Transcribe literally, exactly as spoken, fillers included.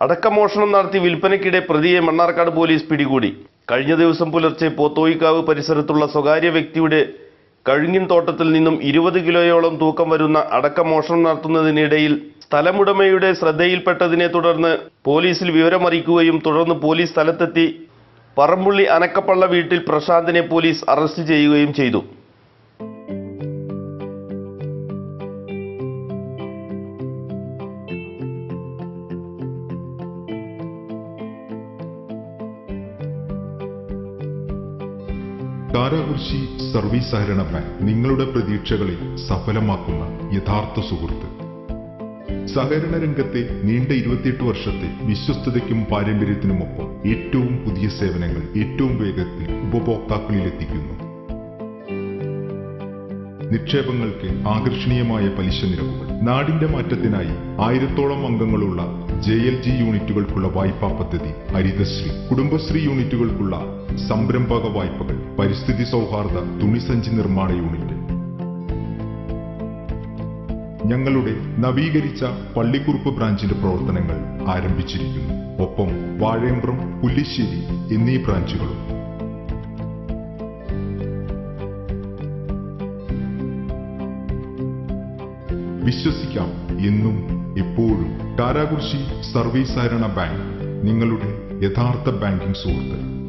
അടക്കമോഷണം നടത്തി വിൽപ്പനയ്ക്കിടെ പ്രതിയെ മണ്ണാർക്കാട് പോലീസ് പിടികൂടി. കഴിഞ്ഞ ദിവസം പുലർച്ചെ പോത്തോയിക്കാവ് പരിസരത്തുള്ള സ്വകാര്യ വ്യക്തിയുടെ കഴുങ്ങിൻ തോട്ടത്തിൽ നിന്നും ഇരുപത് കിലോയോളം തൂക്കം വരുന്ന അടക്കമോഷണം നടത്തുന്നതിനിടയിൽ സ്ഥലമുടമയുടെ ശ്രദ്ധയിൽപ്പെട്ടതിനെ തുടർന്ന് പോലീസിൽ വിവരമറിയിക്കുകയും തുടർന്ന് പോലീസ് സ്ഥലത്തെത്തി പറമ്പുള്ളി അനക്കപ്പള്ള വീട്ടിൽ പ്രശാന്തിനെ പോലീസ് അറസ്റ്റ് ചെയ്യുകയും ചെയ്തു. കാരാകുർശി സർവീസ് സഹകരണ ബാങ്ക് നിങ്ങളുടെ പ്രതീക്ഷകളെ സഫലമാക്കുന്ന യഥാർത്ഥ സുഹൃത്ത്. സഹകരണ രംഗത്തെ നീണ്ട ഇരുപത്തിയെട്ട് വർഷത്തെ വിശ്വസ്തതയ്ക്കും പാരമ്പര്യത്തിനുമൊപ്പം ഏറ്റവും പുതിയ സേവനങ്ങൾ ഏറ്റവും വേഗത്തിൽ ഉപഭോക്താക്കളിൽ എത്തിക്കുന്നു. നിക്ഷേപങ്ങൾക്ക് ആകർഷണീയമായ പലിശ നിരക്കുകൾ, നാടിന്റെ മാറ്റത്തിനായി ആയിരത്തോളം അംഗങ്ങളുള്ള ജെ എൽ ജി യൂണിറ്റുകൾക്കുള്ള വായ്പാ പദ്ധതി ഹരിതശ്രീ, കുടുംബശ്രീ യൂണിറ്റുകൾക്കുള്ള സംരംഭക വായ്പകൾ, പരിസ്ഥിതി സൗഹാർദ്ദ തുണിസഞ്ചി നിർമ്മാണ യൂണിറ്റ്. ഞങ്ങളുടെ നവീകരിച്ച പള്ളിക്കുറുപ്പ് ബ്രാഞ്ചിന്റെ പ്രവർത്തനങ്ങൾ ആരംഭിച്ചിരിക്കുന്നു. ഒപ്പം വാഴയമ്പ്രം, പുല്ലിശ്ശേരി എന്നീ ബ്രാഞ്ചുകളും. വിശ്വസിക്കാം എന്നും എപ്പോഴും. കാരാകുർശി സർവീസ് സഹകരണ ബാങ്ക് നിങ്ങളുടെ യഥാർത്ഥ ബാങ്കിംഗ് സുഹൃത്ത്.